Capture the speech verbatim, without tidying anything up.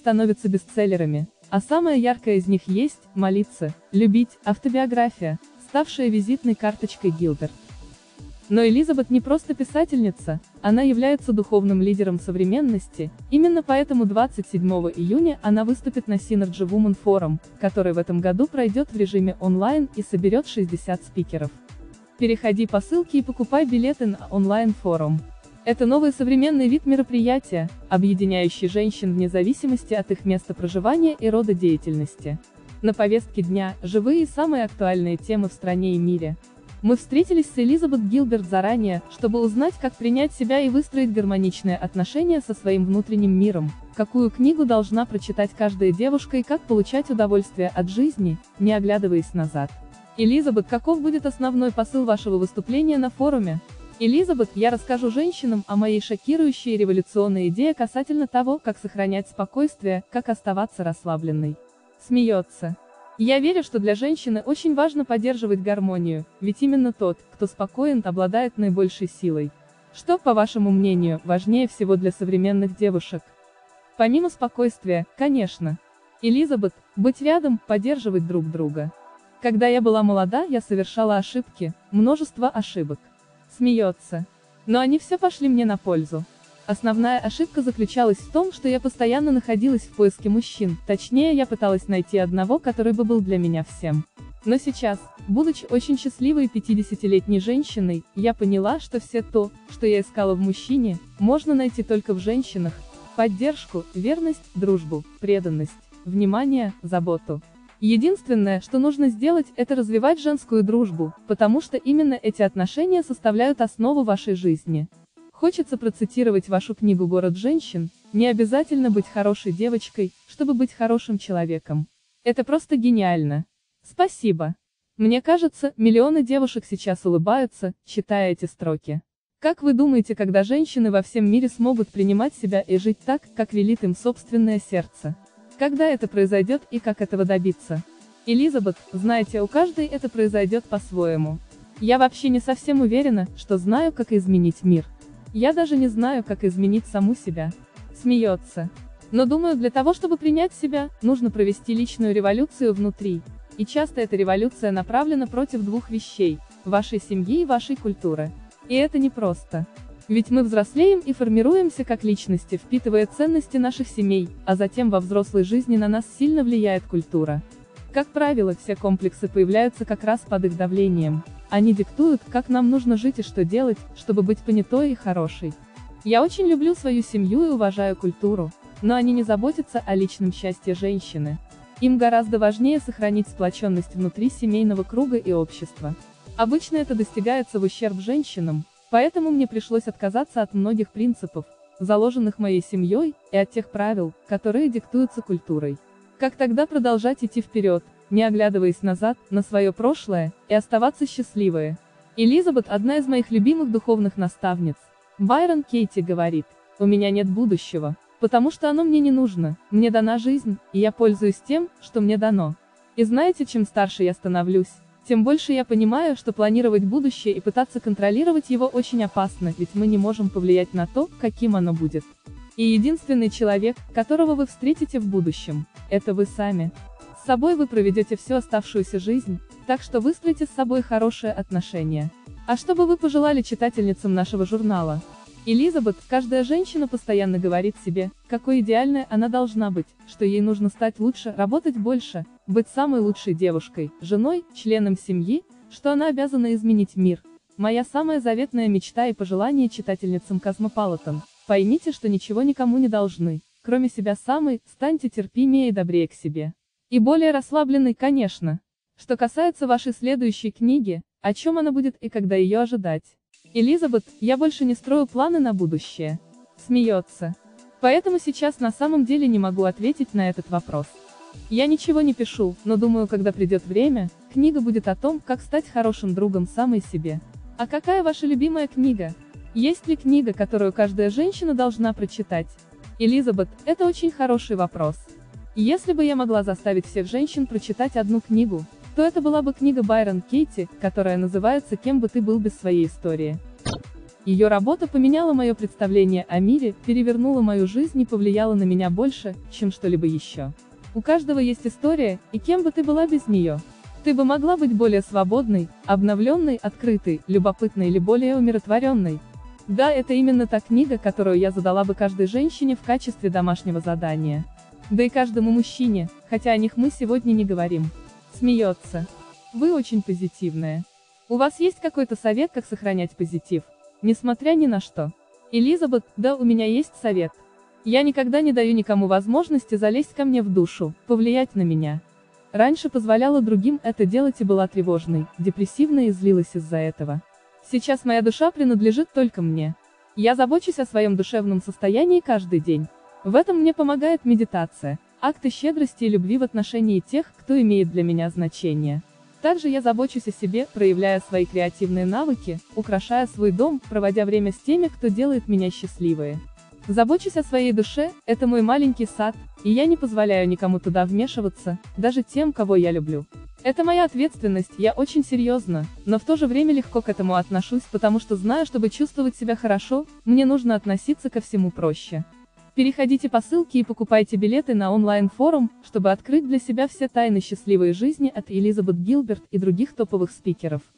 становятся бестселлерами, а самая яркая из них есть «Молиться, любить», автобиография, ставшая визитной карточкой Гилберт. Но Элизабет не просто писательница, она является духовным лидером современности, именно поэтому двадцать седьмого июня она выступит на Synergy Woman Forum, который в этом году пройдет в режиме онлайн и соберет шестьдесят спикеров. Переходи по ссылке и покупай билеты на онлайн-форум. Это новый современный вид мероприятия, объединяющий женщин вне зависимости от их места проживания и рода деятельности. На повестке дня – живые и самые актуальные темы в стране и мире. Мы встретились с Элизабет Гилберт заранее, чтобы узнать, как принять себя и выстроить гармоничные отношения со своим внутренним миром, какую книгу должна прочитать каждая девушка и как получать удовольствие от жизни, не оглядываясь назад. Элизабет, каков будет основной посыл вашего выступления на форуме? Элизабет, я расскажу женщинам о моей шокирующей и революционной идее касательно того, как сохранять спокойствие, как оставаться расслабленной. Смеется. Я верю, что для женщины очень важно поддерживать гармонию, ведь именно тот, кто спокоен, обладает наибольшей силой. Что, по вашему мнению, важнее всего для современных девушек? Помимо спокойствия, конечно. Элизабет, быть рядом, поддерживать друг друга. Когда я была молода, я совершала ошибки, множество ошибок. Смеется. Но они все пошли мне на пользу. Основная ошибка заключалась в том, что я постоянно находилась в поиске мужчин, точнее я пыталась найти одного, который бы был для меня всем. Но сейчас, будучи очень счастливой пятидесятилетней женщиной, я поняла, что все то, что я искала в мужчине, можно найти только в женщинах: поддержку, верность, дружбу, преданность, внимание, заботу. Единственное, что нужно сделать, это развивать женскую дружбу, потому что именно эти отношения составляют основу вашей жизни. Хочется процитировать вашу книгу «Город женщин», не обязательно быть хорошей девочкой, чтобы быть хорошим человеком. Это просто гениально. Спасибо. Мне кажется, миллионы девушек сейчас улыбаются, читая эти строки. Как вы думаете, когда женщины во всем мире смогут принимать себя и жить так, как велит им собственное сердце? Когда это произойдет и как этого добиться? Элизабет, знаете, у каждой это произойдет по-своему. Я вообще не совсем уверена, что знаю, как изменить мир. Я даже не знаю, как изменить саму себя. Смеется. Но думаю, для того, чтобы принять себя, нужно провести личную революцию внутри. И часто эта революция направлена против двух вещей – вашей семьи и вашей культуры. И это непросто. Ведь мы взрослеем и формируемся как личности, впитывая ценности наших семей, а затем во взрослой жизни на нас сильно влияет культура. Как правило, все комплексы появляются как раз под их давлением. Они диктуют, как нам нужно жить и что делать, чтобы быть понятой и хорошей. Я очень люблю свою семью и уважаю культуру, но они не заботятся о личном счастье женщины. Им гораздо важнее сохранить сплоченность внутри семейного круга и общества. Обычно это достигается в ущерб женщинам, поэтому мне пришлось отказаться от многих принципов, заложенных моей семьей, и от тех правил, которые диктуются культурой. Как тогда продолжать идти вперед, не оглядываясь назад, на свое прошлое, и оставаться счастливой? Элизабет – одна из моих любимых духовных наставниц. Байрон Кейти говорит: «У меня нет будущего, потому что оно мне не нужно, мне дана жизнь, и я пользуюсь тем, что мне дано». И знаете, чем старше я становлюсь, тем больше я понимаю, что планировать будущее и пытаться контролировать его очень опасно, ведь мы не можем повлиять на то, каким оно будет. И единственный человек, которого вы встретите в будущем, это вы сами. С собой вы проведете всю оставшуюся жизнь, так что выстройте с собой хорошие отношения. А что бы вы пожелали читательницам нашего журнала? Элизабет, каждая женщина постоянно говорит себе, какой идеальной она должна быть, что ей нужно стать лучше, работать больше, быть самой лучшей девушкой, женой, членом семьи, что она обязана изменить мир. Моя самая заветная мечта и пожелание читательницам Cosmopolitan: поймите, что ничего никому не должны, кроме себя самой, станьте терпимее и добрее к себе. И более расслабленной, конечно. Что касается вашей следующей книги, о чем она будет и когда ее ожидать? Элизабет, я больше не строю планы на будущее. Смеется. Поэтому сейчас на самом деле не могу ответить на этот вопрос. Я ничего не пишу, но думаю, когда придет время, книга будет о том, как стать хорошим другом самой себе. А какая ваша любимая книга? Есть ли книга, которую каждая женщина должна прочитать? Элизабет, это очень хороший вопрос. Если бы я могла заставить всех женщин прочитать одну книгу, то это была бы книга Байрон Кейти, которая называется «Кем бы ты был без своей истории». Ее работа поменяла мое представление о мире, перевернула мою жизнь и повлияла на меня больше, чем что-либо еще. У каждого есть история, и кем бы ты была без нее? Ты бы могла быть более свободной, обновленной, открытой, любопытной или более умиротворенной. Да, это именно та книга, которую я задала бы каждой женщине в качестве домашнего задания. Да и каждому мужчине, хотя о них мы сегодня не говорим. Смеется. Вы очень позитивная. У вас есть какой-то совет, как сохранять позитив, несмотря ни на что? Элизабет, да, у меня есть совет. Я никогда не даю никому возможности залезть ко мне в душу, повлиять на меня. Раньше позволяла другим это делать и была тревожной, депрессивной и злилась из-за этого. Сейчас моя душа принадлежит только мне. Я забочусь о своем душевном состоянии каждый день. В этом мне помогает медитация, акты щедрости и любви в отношении тех, кто имеет для меня значение. Также я забочусь о себе, проявляя свои креативные навыки, украшая свой дом, проводя время с теми, кто делает меня счастливой. Забочусь о своей душе, это мой маленький сад, и я не позволяю никому туда вмешиваться, даже тем, кого я люблю. Это моя ответственность, я очень серьезно, но в то же время легко к этому отношусь, потому что знаю, чтобы чувствовать себя хорошо, мне нужно относиться ко всему проще. Переходите по ссылке и покупайте билеты на онлайн-форум, чтобы открыть для себя все тайны счастливой жизни от Элизабет Гилберт и других топовых спикеров.